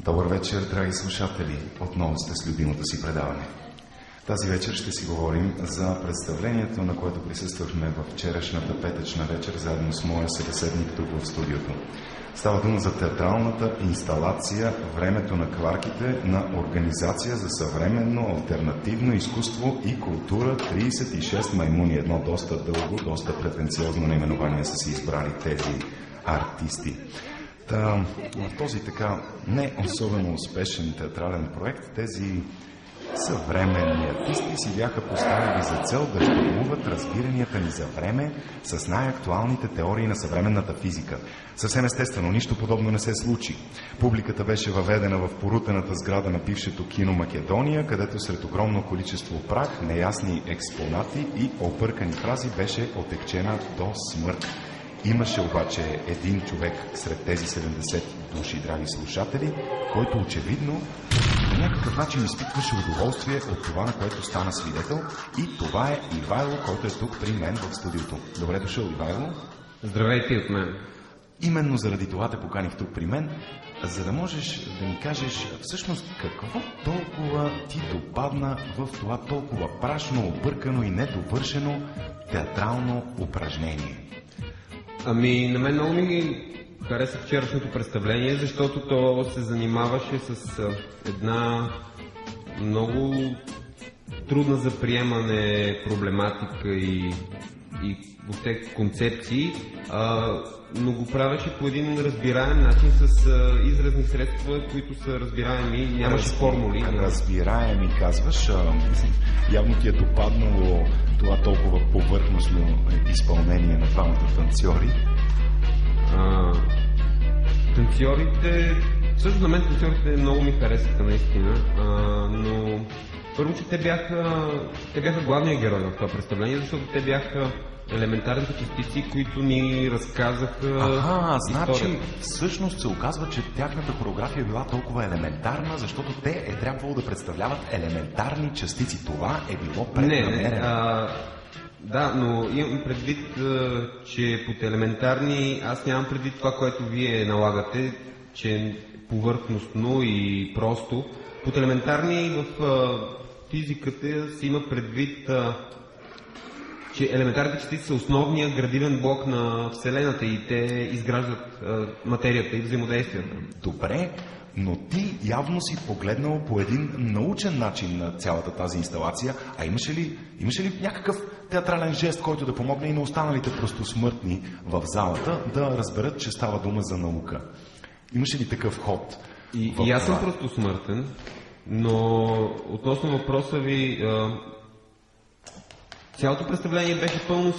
Добър вечер, драги слушатели! Отново сте с любимото си предаване. Тази вечер ще си говорим за представлението, на което присъствахме във вчерашната петъчна вечер, заедно с моя събеседник тук в студиото. Става дума за театралната инсталация "Времето на кварките" на Организация за съвременно алтернативно изкуство и култура 36 маймуни. Едно доста дълго, доста претенциозно наименование са си избрали тези артисти. В този така не особено успешен театрален проект тези съвременни артисти си бяха поставили за цел да щурмуват разбиранията ни за време с най-актуалните теории на съвременната физика. Съвсем естествено, нищо подобно не се случи. Публиката беше въведена в порутената сграда на бившето кино Македония, където сред огромно количество прах, неясни експонати и объркани фрази беше отекчена до смърт. Имаше обаче един човек сред тези 70 души, драги слушатели, който очевидно по някакъв начин изпитваше удоволствие от това, на което стана свидетел, и това е Ивайло, който е тук при мен в студиото. Добре дошъл, Ивайло. Здравейте от мен. Именно заради това те поканих тук при мен, за да можеш да ни кажеш всъщност какво толкова ти допадна в това толкова прашно, объркано и недовършено театрално упражнение. Ами, на мен много ми хареса вчерашното представление, защото то се занимаваше с една много трудна за приемане проблематика и въобще концепции, но го правеше по един разбираем начин с изразни средства, които са разбираеми, нямаше формули. Разбираеми, казваш. Явно ти е допаднало това толкова повърхностно изпълнение на двамата танцори. Танцорите... Също на мен танцорите много ми харесаха наистина, но първо, че те бяха главният герой в това представление, защото те бяха елементарните частици, които ни разказаха значи всъщност се оказва, че тяхната хореография била толкова елементарна, защото те е трябвало да представляват елементарни частици. Това е било преднамерено. Да, но имам предвид, че под елементарни аз нямам предвид това, което вие налагате, че е повърхностно и просто. Под елементарни в физиката се има предвид, че елементарните частици са основния градивен блок на Вселената и те изграждат материята и взаимодействията. Добре, но ти явно си погледнал по един научен начин на цялата тази инсталация, а имаше ли някакъв театрален жест, който да помогне и на останалите просто смъртни в залата да разберат, че става дума за наука? Имаше ли такъв ход? И аз съм просто смъртен, но относно въпроса ви, цялото представление беше пълно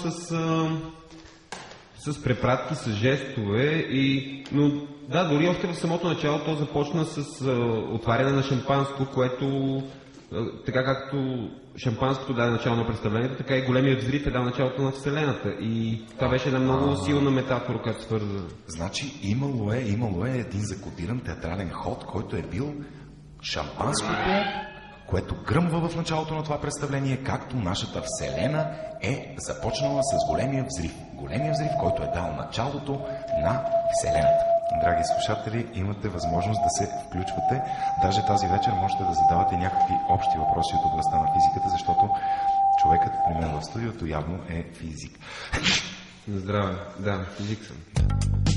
с препратки, с жестове, но да, дори още в самото начало то започна с отваряне на шампанско, което така както шампанското даде начало на представлението, така и големият взрив е дал началото на Вселената. И това беше една много силна метафора, която свърза. Значи имало е един закодиран театрален ход, който е бил шампанското, което гръмва в началото на това представление, както нашата Вселена е започнала с големия взрив. Големия взрив, който е дал началото на Вселената. Драги слушатели, имате възможност да се включвате. Даже тази вечер можете да задавате някакви общи въпроси от областта на физиката, защото човекът при мен в студиото явно е физик. Здраве, да, физик съм.